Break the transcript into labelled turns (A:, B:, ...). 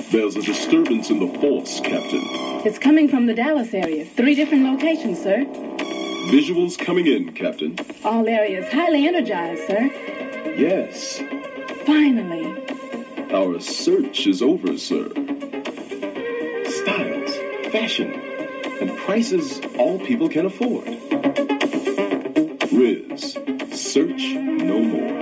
A: There's a disturbance in the force, Captain.
B: It's coming from the Dallas area. 3 different locations, sir.
A: Visuals coming in, Captain.
B: All areas highly energized, sir.
A: Yes.
B: Finally.
A: Our search is over, sir. Styles, fashion, and prices all people can afford. Riz, search no more.